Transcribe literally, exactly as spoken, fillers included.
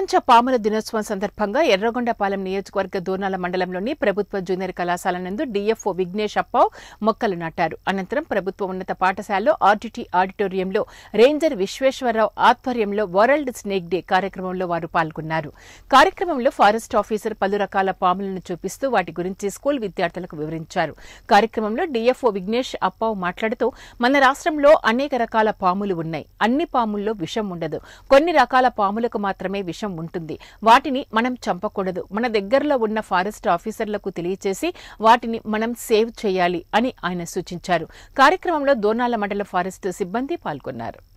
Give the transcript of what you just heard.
ప్రపంచ పాముల దినోత్సవం సందర్భంగా ఎర్రగొండపాలెం నియోజకవర్గ దోర్నాల మండలంలోని ప్రభుత్వ జూనియర్ కళాశాల నందు డీఎఫ్ఓ విఘ్నేష్ అప్పావ్ మొక్కలు నాటారు. అనంతరం ప్రభుత్వ ఉన్నత పాఠశాలలో ఆర్టీటీ ఆడిటోరియంలో రేంజర్ విశ్వేశ్వరరావు ఆధ్వర్యంలో వరల్డ్ స్నేక్ డే కార్యక్రమంలో వారు పాల్గొన్నారు. కార్యక్రమంలో ఫారెస్ట్ ఆఫీసర్ పలు రకాల పాములను చూపిస్తూ వాటి గురించి స్కూల్ విద్యార్థులకు వివరించారు. కార్యక్రమంలో డీఎఫ్ఓ విఘ్నేష్ అప్పావ్ మాట్లాడుతూ మన రాష్ట్రంలో అనేక రకాల పాములు ఉన్నాయి. అన్ని పాముల్లో విషం ఉండదు. కొన్ని రకాల పాములకు మాత్రమే విషం ఉంటుంది. వాటిని మనం చంపకూడదు. మన దగ్గరలో ఉన్న ఫారెస్ట్ ఆఫీసర్లకు తెలియచేసి వాటిని మనం సేవ్ చేయాలి అని ఆయన సూచించారు. కార్యక్రమంలో దోర్నాల మండల ఫారెస్ట్ సిబ్బంది పాల్గొన్నారు.